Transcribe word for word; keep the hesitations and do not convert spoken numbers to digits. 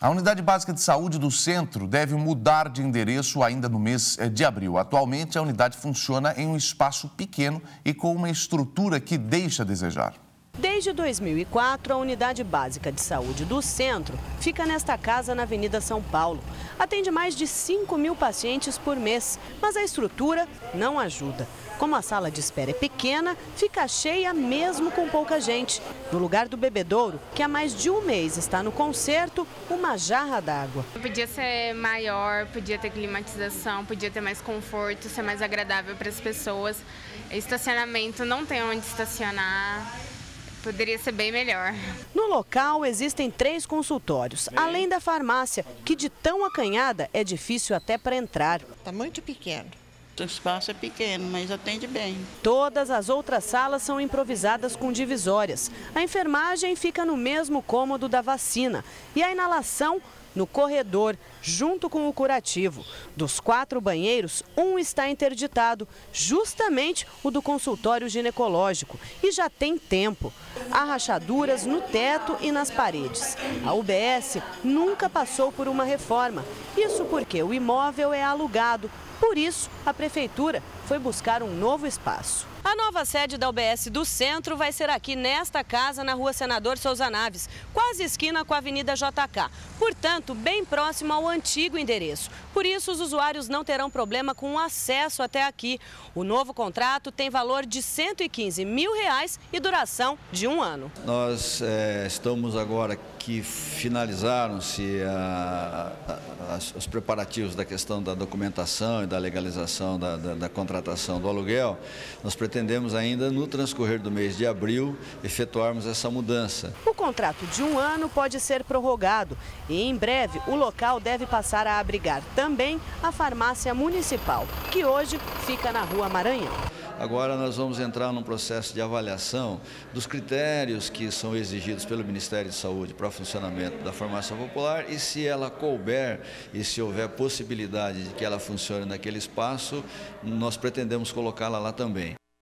A Unidade Básica de Saúde do Centro deve mudar de endereço ainda no mês de abril. Atualmente, a unidade funciona em um espaço pequeno e com uma estrutura que deixa a desejar. Desde dois mil e quatro, a Unidade Básica de Saúde do Centro fica nesta casa na Avenida São Paulo. Atende mais de cinco mil pacientes por mês, mas a estrutura não ajuda. Como a sala de espera é pequena, fica cheia mesmo com pouca gente. No lugar do bebedouro, que há mais de um mês está no conserto, uma jarra d'água. Podia ser maior, podia ter climatização, podia ter mais conforto, ser mais agradável para as pessoas. Estacionamento, não tem onde estacionar. Poderia ser bem melhor. No local existem três consultórios, além da farmácia, que de tão acanhada é difícil até para entrar. Está muito pequeno. O espaço é pequeno, mas atende bem. Todas as outras salas são improvisadas com divisórias. A enfermagem fica no mesmo cômodo da vacina e a inalação no corredor, junto com o curativo. Dos quatro banheiros, um está interditado, justamente o do consultório ginecológico, e já tem tempo. Há rachaduras no teto e nas paredes. A U B S nunca passou por uma reforma, isso porque o imóvel é alugado. Por isso, a prefeitura foi buscar um novo espaço. A nova sede da U B S do Centro vai ser aqui nesta casa, na Rua Senador Souza Naves, quase esquina com a Avenida J K. Portanto, bem próximo ao antigo endereço. Por isso, os usuários não terão problema com o acesso até aqui. O novo contrato tem valor de cento e quinze mil reais e duração de um ano. Nós é, estamos agora que finalizaram-se os preparativos da questão da documentação e da legalização da, da, da contratação do aluguel. Nós pretendemos ainda, no transcorrer do mês de abril, efetuarmos essa mudança. O contrato de um ano pode ser prorrogado e, em breve, o local deve passar a abrigar também a farmácia municipal, que hoje fica na Rua Maranhão. Agora nós vamos entrar num processo de avaliação dos critérios que são exigidos pelo Ministério de Saúde para o funcionamento da farmácia popular e, se ela couber e se houver possibilidade de que ela funcione naquele espaço, nós pretendemos colocá-la lá também.